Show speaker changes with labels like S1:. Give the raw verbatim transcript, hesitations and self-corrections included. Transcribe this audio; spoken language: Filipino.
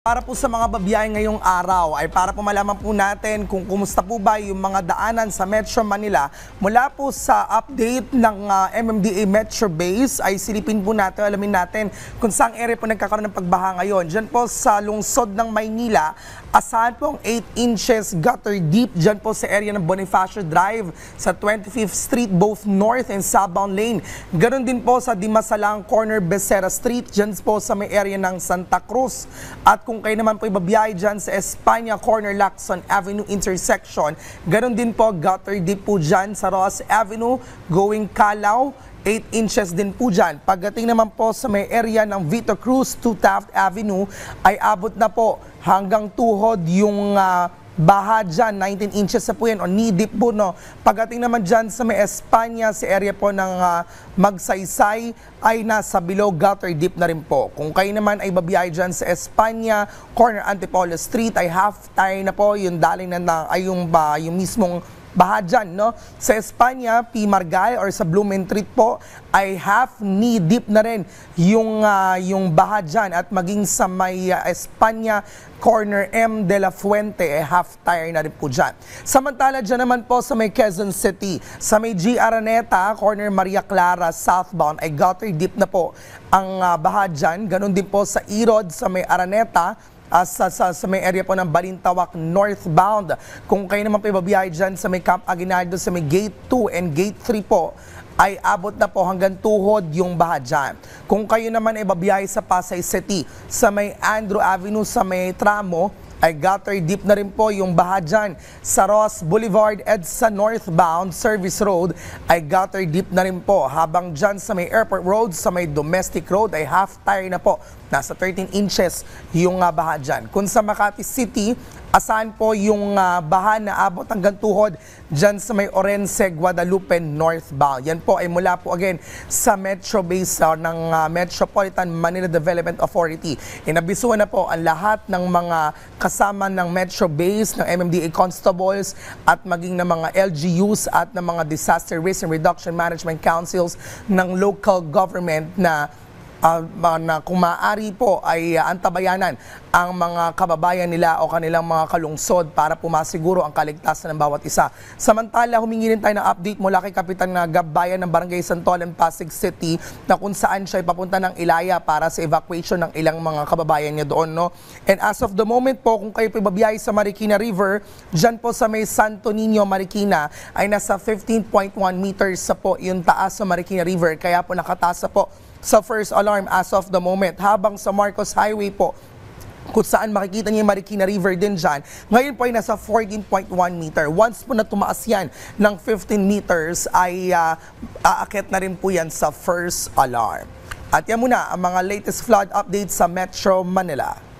S1: Para po sa mga babiyahe ngayong araw ay para po malaman po natin kung kumusta po ba yung mga daanan sa Metro Manila. Mula po sa update ng uh, M M D A Metro Base ay silipin po natin, alamin natin kung saang area po nagkakaroon ng pagbaha ngayon. Diyan po sa lungsod ng Maynila, asahan po ang eight inches gutter deep diyan po sa area ng Bonifacio Drive sa twenty-fifth Street, both north and southbound lane. Ganon din po sa Dimasalang Corner, Becerra Street, diyan po sa may area ng Santa Cruz. At kung kayo naman po ibabiyahe dyan sa Espanya Corner, Lacson Avenue intersection, ganon din po gutter deep po dyan sa Ross Avenue going Calao, eight inches din po dyan. Pagdating naman po sa may area ng Vito Cruz to Taft Avenue ay abot na po hanggang tuhod yung uh, baha dyan, nineteen inches na po yan o knee deep po, no. Pagdating naman dyan sa may Espanya, sa area po ng uh, Magsaysay ay nasa below gutter deep na rin po. Kung kayo naman ay babiyahe dyan sa Espanya Corner, Antipolo Street ay half tire na po yung daling na, na ay yung, ba, yung mismong baha dyan, no? Sa Espanya, P. Margay or sa Blumentritt po ay half knee deep na rin yung, uh, yung baha dyan. At maging sa may uh, Espanya Corner M. de la Fuente ay half tire na rin po dyan. Samantala dyan naman po sa may Quezon City, sa may G. Araneta Corner Maria Clara southbound ay gutter deep na po ang uh, baha dyan. Ganon din po sa Irod sa may Araneta, Uh, sa, sa, sa may area po ng Balintawak northbound. Kung kayo naman po ibabiyahe dyan sa may Camp Aguinaldo sa may Gate two and Gate three po, ay abot na po hanggang tuhod yung baha dyan. Kung kayo naman ay babiyahe sa Pasay City, sa may Andrew Avenue sa may tramo, ay gutter deep na rin po yung baha dyan. Sa Ross Boulevard EDSA northbound service road ay gutter deep na rin po. Habang dyan sa may Airport Road, sa may Domestic Road ay half tire na po. Nasa thirteen inches yung uh, baha dyan. Kung sa Makati City, asahan po yung uh, baha na abot hanggang tuhod dyan sa may Orense, Guadalupe northbound. Yan po ay mula po again sa Metro Base uh, ng uh, Metropolitan Manila Development Authority. Inabisuhan na po ang lahat ng mga kasama ng Metro Base, ng M M D A Constables at maging ng mga L G Us at ng mga Disaster Risk and Reduction Management Councils ng local government na Uh, na kung maaari po ay uh, antabayanan ang mga kababayan nila o kanilang mga kalungsod para pumasiguro ang kaligtasan ng bawat isa. Samantala, humingi rin tayo ng update mula kay Kapitan na Gabayan ng Barangay Santolan, Pasig City na kung saan siya papunta ng Ilaya para sa evacuation ng ilang mga kababayan niya doon, no? And as of the moment po, kung kayo po ibabiyahe sa Marikina River, dyan po sa may Santo Niño, Marikina, ay nasa fifteen point one meters sa po yung taas sa Marikina River. Kaya po nakataas po sa first alarm as of the moment. Habang sa Marcos Highway po, kung saan makikita niyo yung Marikina River din dyan, ngayon po ay nasa fourteen point one meter. Once po na tumaas yan ng fifteen meters, ay uh, aakit na rin po yan sa first alarm. At yan muna ang mga latest flood updates sa Metro Manila.